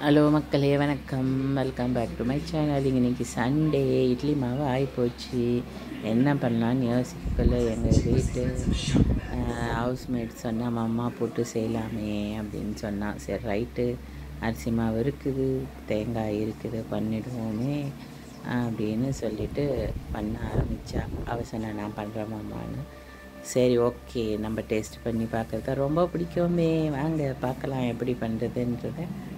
Hello மக்களே, வணக்கம். Welcome back to my channel. இன்றைக்கி சண்டே, இட்லி மாவு ஆகிப்போச்சு. என்ன பண்ணலான்னு யோசிக்கல. எங்கள் வீட்டு ஹவுஸ்மேட் சொன்னால் அம்மா போட்டு செய்யலாமே அப்படின்னு சொன்னான். சரி ரைட்டு, அரிசி மாவு இருக்குது, தேங்காய் இருக்குது, பண்ணிடுவோமே அப்படின்னு சொல்லிட்டு பண்ண ஆரம்பித்தா. அவள் சொன்னா நான் பண்ணுறேன் மாமான்னு. சரி ஓகே, நம்ம டேஸ்ட் பண்ணி பார்க்குறது ரொம்ப பிடிக்குமே, வாங்க பார்க்கலாம் எப்படி பண்ணுறதுன்றத.